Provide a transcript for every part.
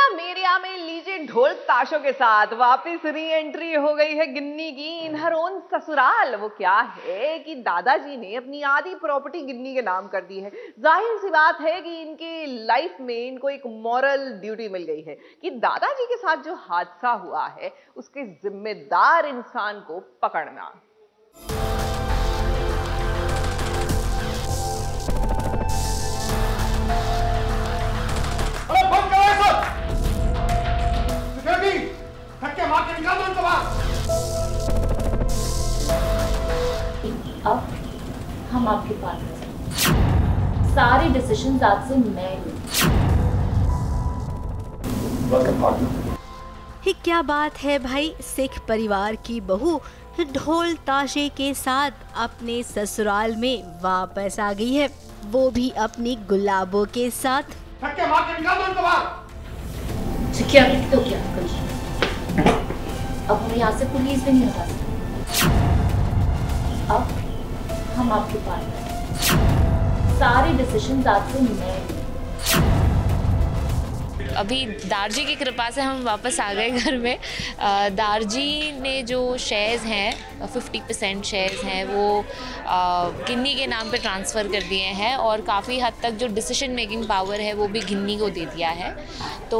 मेरिया में लीजिए ढोल ताशों के साथ वापस री एंट्री हो गई है गिन्नी की इन हर ओन ससुराल। वो क्या है कि दादाजी ने अपनी आधी प्रॉपर्टी गिन्नी के नाम कर दी है। जाहिर सी बात है कि इनके लाइफ में इनको एक मॉरल ड्यूटी मिल गई है कि दादाजी के साथ जो हादसा हुआ है उसके जिम्मेदार इंसान को पकड़ना। अब हम आपके पास हैं। सारे डिसीजंस आज से मैं ही क्या बात है भाई, सिख परिवार की बहू ढोल ताशे के साथ अपने ससुराल में वापस आ गई है, वो भी अपनी गुलाबों के साथ। सिक्योरिटी तो क्या अब हम यहाँ से पुलिस भी नहीं हटा सकते। अब हम आपके पास हैं। सारे डिसीजंस आज से मैं। अभी दारजी की कृपा से हम वापस आ गए घर में। दारजी ने जो शेयर्स हैं 50% शेयर्स हैं वो गिन्नी के नाम पे ट्रांसफ़र कर दिए हैं और काफ़ी हद तक जो डिसीजन मेकिंग पावर है वो भी गिन्नी को दे दिया है। तो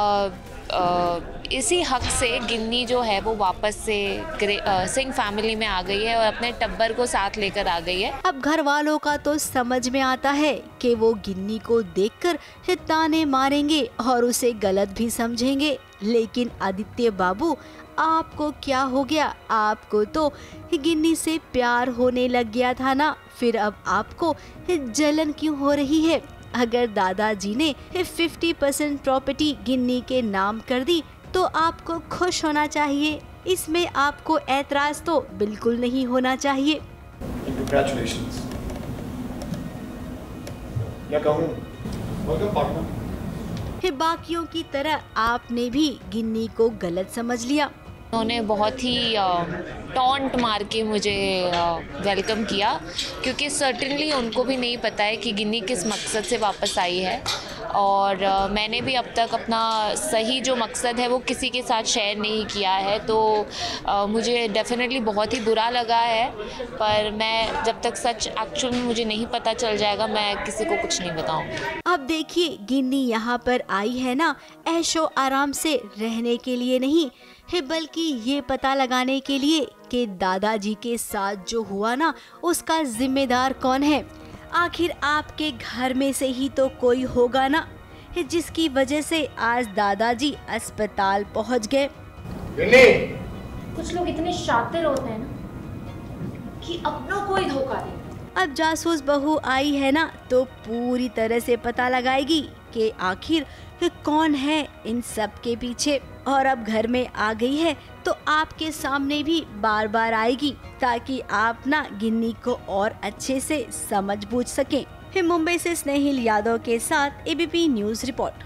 इसी हक से गिन्नी जो है वो वापस से सिंह फैमिली में आ गई है और अपने टब्बर को साथ लेकर आ गई है। अब घर वालों का तो समझ में आता है कि वो गिन्नी को देखकर ताने मारेंगे और उसे गलत भी समझेंगे, लेकिन आदित्य बाबू आपको क्या हो गया? आपको तो गिन्नी से प्यार होने लग गया था ना, फिर अब आपको जलन क्यों हो रही है? अगर दादाजी ने 50% प्रॉपर्टी गिन्नी के नाम कर दी तो आपको खुश होना चाहिए, इसमें आपको ऐतराज तो बिल्कुल नहीं होना चाहिए। Congratulations. क्या कहूँ? Welcome partner. बाकियों की तरह आपने भी गिन्नी को गलत समझ लिया। उन्होंने बहुत ही टॉन्ट मार के मुझे वेलकम किया, क्योंकि सर्टेनली उनको भी नहीं पता है कि गिन्नी किस मकसद से वापस आई है और मैंने भी अब तक अपना सही जो मकसद है वो किसी के साथ शेयर नहीं किया है। तो मुझे डेफिनेटली बहुत ही बुरा लगा है, पर मैं जब तक सच एक्चुअल में मुझे नहीं पता चल जाएगा मैं किसी को कुछ नहीं बताऊंगी। अब देखिए गिन्नी यहाँ पर आई है ना ऐशो आराम से रहने के लिए नहीं है, बल्कि ये पता लगाने के लिए कि दादाजी के साथ जो हुआ ना उसका जिम्मेदार कौन है। आखिर आपके घर में से ही तो कोई होगा ना जिसकी वजह से आज दादाजी अस्पताल पहुंच गए। कुछ लोग इतने शातिर होते हैं ना कि अपनों को ही धोखा देते। अब जासूस बहू आई है ना तो पूरी तरह से पता लगाएगी कि आखिर कौन है इन सब के पीछे, और अब घर में आ गई है तो आपके सामने भी बार बार आएगी ताकि आप ना गिन्नी को और अच्छे से समझ बूझ सकें। मुंबई से स्नेहिल यादव के साथ ABP news report.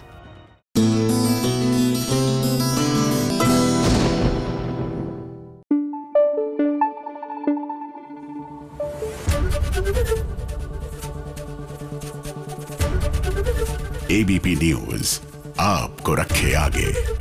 ABP news आपको रखे आगे।